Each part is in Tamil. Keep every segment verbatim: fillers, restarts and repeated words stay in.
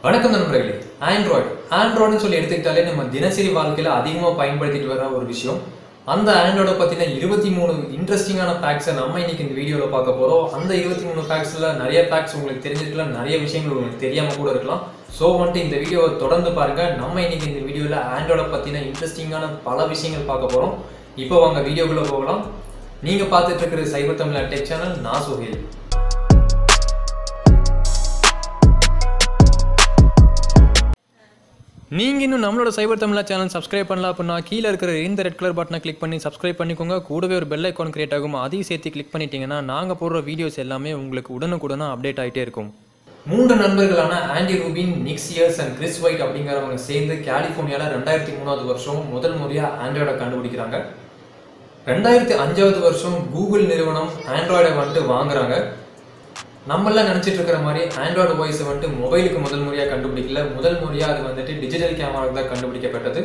வணக்கம் நண்பர்களே. ஆண்ட்ராய்டு ஆண்ட்ராய்டுன்னு சொல்லி எடுத்துக்கிட்டாலே நம்ம தினசரி வாழ்க்கையில் அதிகமாக பயன்படுத்திட்டு வர ஒரு விஷயம். அந்த ஆண்ட்ராய்டை பற்றின இருபத்தி மூணு இன்ட்ரெஸ்டிங்கான ஃபேக்ட்ஸை நம்ம இன்னைக்கு இந்த வீடியோவில் பார்க்க போகிறோம். அந்த இருபத்தி மூணு ஃபேக்ட்ஸில் நிறைய ஃபேக்ட்ஸ் உங்களுக்கு தெரிஞ்சிருக்கலாம், நிறைய விஷயங்கள் உங்களுக்கு தெரியாமல் கூட இருக்கலாம். ஸோ வந்துட்டு இந்த வீடியோவை தொடர்ந்து பாருங்கள். நம்ம இன்னைக்கு இந்த வீடியோவில் ஆண்ட்ராய்டை பற்றின இன்ட்ரெஸ்டிங்கான பல விஷயங்கள் பார்க்க போகிறோம். இப்போ வாங்க வீடியோக்குள்ளே போகலாம். நீங்கள் பார்த்துட்டு இருக்கிற சைபர் தமிழ் டெக் சேனல். நான் சுஹேல். நீங்கள் இன்னும் நம்மளோட சைபர் தமிழா சேனல் சப்ஸ்கிரைப் பண்ணலாம் அப்படின்னா கீழே இருக்கிற இந்த ரெட் கலர் பட்டனை கிளிக் பண்ணி சப்ஸ்கிரைப் பண்ணிக்கோங்க. கூடவே ஒரு பெல் ஐக்கான் கிரியேட் ஆகும், அதையும் சேர்த்து கிளிக் பண்ணிட்டீங்கன்னா நாங்கள் போடுற வீடியோஸ் எல்லாமே உங்களுக்கு உடனுக்குடனே அப்டேட் ஆகிட்டே இருக்கும். மூன்று நண்பர்களான Andy Rubin, Nick Sears and Chris White அப்படிங்கிறவங்க சேர்ந்து கலிஃபோர்னியாவில் ரெண்டாயிரத்தி மூணாவது வருஷம் முதல் முறையாக ஆண்ட்ராய்டை கண்டுபிடிக்கிறாங்க. ரெண்டாயிரத்தி அஞ்சாவது வருஷம் கூகுள் நிறுவனம் ஆண்ட்ராய்டை வந்துட்டு வாங்குறாங்க. நம்மளாம் நினச்சிட்டு இருக்கிற மாதிரி ஆண்ட்ராய்டு வாய்ஸை வந்துட்டு மொபைலுக்கு முதல் முறையாக கண்டுபிடிக்கல. முதல் முறையாக அது வந்துட்டு டிஜிட்டல் கேமராவுக்கு தான் கண்டுபிடிக்கப்பட்டது.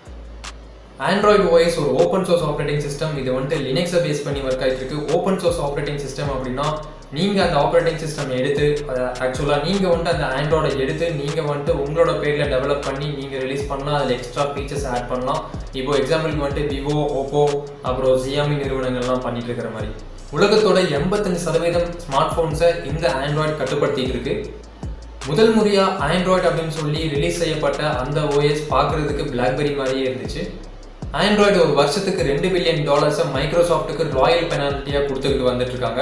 ஆண்ட்ராய்டு வாய்ஸ் ஒரு ஓப்பன் சோர்ஸ் ஆப்ரேட்டிங் சிஸ்டம். இது வந்துட்டு லினக்ஸை பேஸ் பண்ணி ஒர்க் ஆகிட்டு இருக்கு. ஓப்பன் சோர்ஸ் ஆப்ரேட்டிங் சிஸ்டம் அப்படின்னா நீங்கள் அந்த ஆப்ரேட்டிங் சிஸ்டம் எடுத்து ஆக்சுவலாக நீங்கள் வந்துட்டு அந்த ஆண்ட்ராய்டை எடுத்து நீங்கள் வந்துட்டு உங்களோட பேரில் டெவலப் பண்ணி நீங்கள் ரிலீஸ் பண்ணலாம். அதில் எக்ஸ்ட்ரா ஃபீச்சர்ஸ் ஆட் பண்ணலாம். இப்போ எக்ஸாம்பிளுக்கு வந்துட்டு விவோ, ஓப்போ, அப்புறம் சியாமி நிறுவனங்கள்லாம் பண்ணிட்டு இருக்கிற மாதிரி. உலகத்தோட எண்பத்தஞ்சு சதவீதம் ஸ்மார்ட் ஃபோன்ஸை இந்த ஆண்ட்ராய்டு கட்டுப்படுத்திட்டு இருக்கு. முதல் முறையாக ஆண்ட்ராய்டு அப்படின்னு சொல்லி ரிலீஸ் செய்யப்பட்ட அந்த ஓஎஸ் பார்க்குறதுக்கு பிளாக்பெரி மாதிரியே இருந்துச்சு. ஆண்ட்ராய்டு ஒரு வருஷத்துக்கு ரெண்டு பில்லியன் டாலர்ஸை மைக்ரோசாஃப்ட்டுக்கு ராயல் பெனால்ட்டியாக கொடுத்துக்கிட்டு வந்துட்டு இருக்காங்க.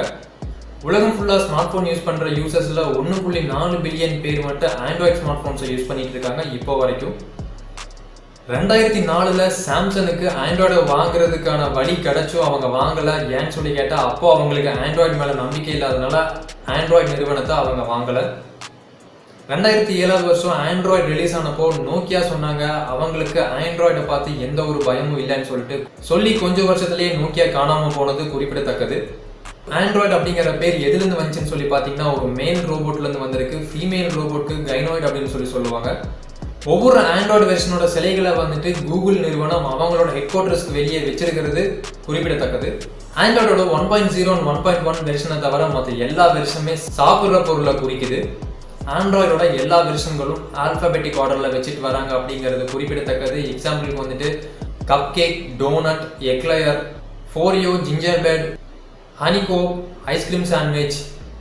உலகம் ஃபுல்லாக ஸ்மார்ட் ஃபோன் யூஸ் பண்ணுற யூசர்ஸில் ஒன்று புள்ளி நாலு பில்லியன் பேர் மட்டும் ஆண்ட்ராய்டு ஸ்மார்ட் ஃபோன்ஸை யூஸ் பண்ணிட்டு இருக்காங்க இப்போ வரைக்கும். ரெண்டாயிரத்தி நாலுல சாம்சங்குக்கு ஆண்ட்ராய்டை வாங்குறதுக்கான வழி கிடைச்சும் அவங்க வாங்கலை. ஏன்னு சொல்லி கேட்டால் அப்போ அவங்களுக்கு ஆண்ட்ராய்டு மேலே நம்பிக்கை இல்லாதனால ஆண்ட்ராய்டு நிறுவனத்தை அவங்க வாங்கலை. ரெண்டாயிரத்தி ஏழாவது வருஷம் ஆண்ட்ராய்டு ரிலீஸ் ஆனப்போ நோக்கியா சொன்னாங்க அவங்களுக்கு ஆண்ட்ராய்டை பார்த்து எந்த ஒரு பயமும் இல்லைன்னு சொல்லிட்டு சொல்லி கொஞ்சம் வருஷத்துலேயே நோக்கியா காணாமல் போனது குறிப்பிடத்தக்கது. ஆண்ட்ராய்டு அப்படிங்கிற பேர் எதுலேருந்து வந்துச்சுன்னு சொல்லி பார்த்தீங்கன்னா ஒரு மேல் ரோபோட்லேருந்து வந்திருக்கு. ஃபீமேல் ரோபோட்க்கு கைனாய்டு அப்படின்னு சொல்லி சொல்லுவாங்க. ஒவ்வொரு ஆண்ட்ராய்டு வெர்ஷனோட சிலைகளை வந்துட்டு கூகுள் நிறுவனம் அவங்களோட ஹெட் குவார்டர்ஸ்க்கு வெளியே வச்சிருக்கிறது குறிப்பிடத்தக்கது. ஆண்ட்ராய்டோட one point zero one point one வெர்ஷனை தவிர மற்ற எல்லா வெர்ஷனுமே சாப்பிட்ற பொருளை குறிக்குது. ஆண்ட்ராய்டோட எல்லா வெர்ஷன்களும் ஆல்பபெட்டிக் ஆர்டரில் வச்சுட்டு வராங்க அப்படிங்கிறது குறிப்பிடத்தக்கது. எக்ஸாம்பிளுக்கு வந்துட்டு cupcake, donut, eclair, froyo, gingerbread, honeycomb, ice cream sandwich,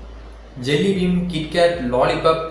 jelly bean, KitKat, lollipop,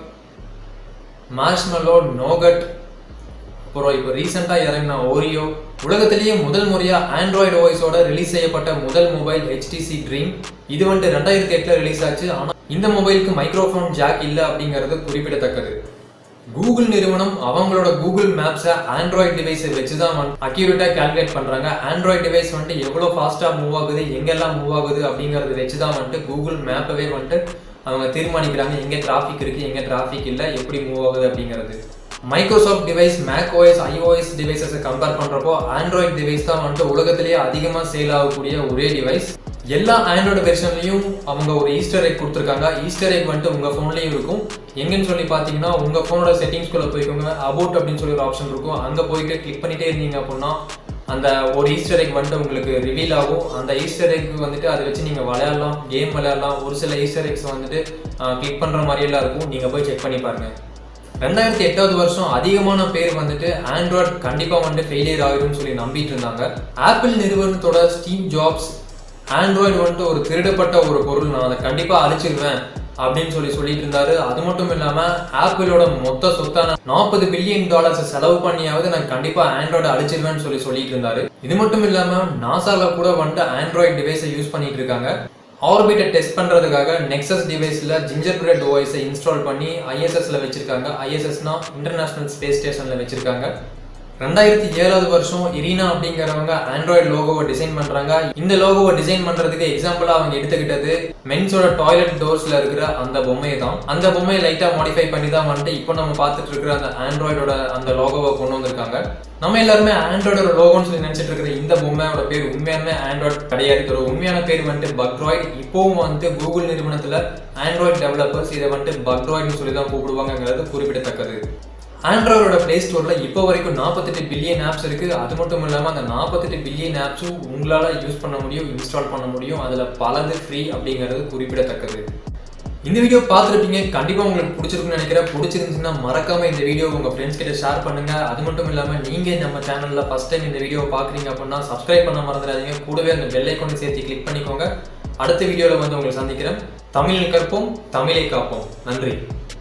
marshmallow, nougat, அப்புறம் இப்போ ரீசெண்டாக இறங்கின ஓரியோ. உலகத்திலேயே முதல் முறையாக ஆண்ட்ராய்டு ஓஎஸோட ரிலீஸ் செய்யப்பட்ட முதல் மொபைல் ஹெச்டிசி ட்ரீம். இது வந்துட்டு ரெண்டாயிரத்தி எட்டில் ரிலீஸ் ஆச்சு. ஆனால் இந்த மொபைலுக்கு மைக்ரோஃபோன் ஜாக் இல்லை அப்படிங்கிறது குறிப்பிடத்தக்கது. கூகுள் நிறுவனம் அவங்களோட கூகுள் மேப்ஸை ஆண்ட்ராய்டு டிவைஸை வச்சு தான் அக்யூரேட்டாக கால்குலேட் பண்ணுறாங்க. ஆண்ட்ராய்டு டிவைஸ் வந்துட்டு எவ்வளோ ஃபாஸ்ட்டாக மூவ் ஆகுது, எங்கெல்லாம் மூவ் ஆகுது அப்படிங்கிறத வச்சு தான் வந்துட்டு கூகுள் மேப்பவே வந்துட்டு அவங்க தீர்மானிக்கிறாங்க எங்கே டிராஃபிக் இருக்குது, எங்கே டிராஃபிக் இல்லை, எப்படி மூவ் ஆகுது அப்படிங்கிறது. Microsoft device, Mac OS, iOS டிவைஸஸை கம்பேர் பண்ணுறப்போ ஆண்ட்ராய்டு டிவைஸ் தான் வந்துட்டு உலகத்திலேயே அதிகமாக சேல் ஆகக்கூடிய ஒரே டிவைஸ். எல்லா ஆண்ட்ராய்டு வெர்ஷன்லையும் அவங்க ஒரு ஈஸ்டர் எக் கொடுத்துருக்காங்க. ஈஸ்டர் எக் வந்துட்டு உங்கள் ஃபோன்லேயும் இருக்கும். எங்கன்னு சொல்லி பார்த்தீங்கன்னா உங்கள் ஃபோனோட செட்டிங்ஸ்குள்ளே போய்க்கோங்க. அபவுட் அப்படின்னு சொல்லி ஒரு ஆப்ஷன் இருக்கும். அங்கே போயிட்டு கிளிக் பண்ணிட்டே இருந்தீங்க அப்படின்னா அந்த ஒரு ஈஸ்டர் எக் வந்துட்டு உங்களுக்கு ரிவீல் ஆகும். அந்த ஈஸ்டர் எக் வந்துட்டு அதை வச்சு நீங்கள் விளையாடலாம், கேம் விளையாடலாம். ஒரு சில ஈஸ்டர் எக்ஸ் வந்துட்டு கிளிக் பண்ணுற மாதிரியெல்லாம் இருக்கும். நீங்கள் போய் செக் பண்ணி பாருங்கள். ரெண்டாயிரத்தி எட்டாவது வருஷம் அதிகமான பேர் வந்துட்டு ஆண்ட்ராய்டு கண்டிப்பாக வந்துட்டு ஃபெயிலியர் ஆகிடும்னு சொல்லி நம்பிட்டு இருந்தாங்க. ஆப்பிள் நிறுவனத்தோட ஸ்டீவ் ஜாப்ஸ் ஆண்ட்ராய்டு வந்துட்டு ஒரு திருடப்பட்ட ஒரு பொருள், நான் அதை கண்டிப்பாக அழிச்சிருவேன் அப்படின்னு சொல்லி சொல்லிட்டு இருந்தாரு. அது மட்டும் இல்லாமல் ஆப்பிளோட மொத்த சொத்தான நாற்பது பில்லியன் டாலர்ஸ் செலவு பண்ணியாவது நான் கண்டிப்பாக ஆண்ட்ராய்டு அழிச்சிருவேன்னு சொல்லி சொல்லிட்டு இருந்தாரு. இது மட்டும் இல்லாமல் நாசால கூட வந்துட்டு ஆண்ட்ராய்டு டிவைஸை யூஸ் பண்ணிட்டு இருக்காங்க. ஆர்பிட்டை டெஸ்ட் பண்ணுறதுக்காக நெக்ஸஸ் டிவைஸில் ஜிஞ்சர் பிரெட் ஓஎஸை இன்ஸ்டால் பண்ணி ஐஎஸ்எஸ்ல வச்சிருக்காங்க. ஐஎஸ்எஸ்னா இன்டர்நேஷனல் ஸ்பேஸ் ஸ்டேஷனில் வச்சிருக்காங்க. ரெண்டாயிரத்தி ஏழாவது வருஷம் இரினா அப்படிங்கிறவங்க ஆண்ட்ராய்டு லோகோவை டிசைன் பண்றாங்க. இந்த லோகோவை டிசைன் பண்றதுக்கு எக்ஸாம்பிளா அவங்க எடுத்துக்கிட்டது மென்ஸோட டாய்லெட் டோர்ஸ்ல இருக்கிற அந்த பொம்மையை தான். அந்த பொம்மையை லைட்டா மாடிஃபை பண்ணி தான் வந்துட்டு இப்போ நம்ம பார்த்துட்டு இருக்கிற அந்த ஆண்ட்ராய்டோட அந்த லோகோவை கொண்டு வந்திருக்காங்க. நம்ம எல்லாருமே ஆண்ட்ராய்டோட லோகோன்னு சொல்லி நினைச்சிட்டு இருக்கிற இந்த பொம்மையோட பேர் உண்மையான ஆண்ட்ராய்டு கிடையாது. ஒரு உண்மையான பேர் வந்துட்டு பக்ட்ராய்டு. இப்போவும் வந்துட்டு கூகுள் நிறுவனத்துல ஆண்ட்ராய்டு டெவலப்பர்ஸ் இதை வந்துட்டு பக்ட்ராய்டுன்னு சொல்லி தான் கூப்பிடுவாங்கிறது குறிப்பிடத்தக்கது. ஆண்ட்ராய்டோட பிளே ஸ்டோரில் இப்போ வரைக்கும் நாற்பத்தெட்டு பில்லியன் ஆப்ஸ் இருக்குது. அது மட்டும் இல்லாமல் அந்த நாற்பத்தெட்டு பில்லியன் ஆப்ஸும் உங்களால் யூஸ் பண்ண முடியும், இன்ஸ்டால் பண்ண முடியும். அதில் பலது ஃப்ரீ அப்படிங்கிறது குறிப்பிடத்தக்கது. இந்த வீடியோ பார்த்துருப்பீங்க, கண்டிப்பாக உங்களுக்கு பிடிச்சிருக்குன்னு நினைக்கிறேன். பிடிச்சிருந்துச்சுன்னா மறக்காம இந்த வீடியோ உங்கள் ஃப்ரெண்ட்ஸ் கிட்ட ஷேர் பண்ணுங்க. அது மட்டும் இல்லாமல் நீங்கள் நம்ம சேனலில் ஃபர்ஸ்ட் டைம் இந்த வீடியோ பார்க்குறீங்க அப்படின்னா சப்ஸ்கிரைப் பண்ண மறந்துடாதீங்க. கூடவே அந்த பெல் ஐகானை சேர்த்து கிளிக் பண்ணிக்கோங்க. அடுத்த வீடியோவில் வந்து உங்களை சந்திக்கிறேன். தமிழில் கற்போம், தமிழை காப்போம். நன்றி.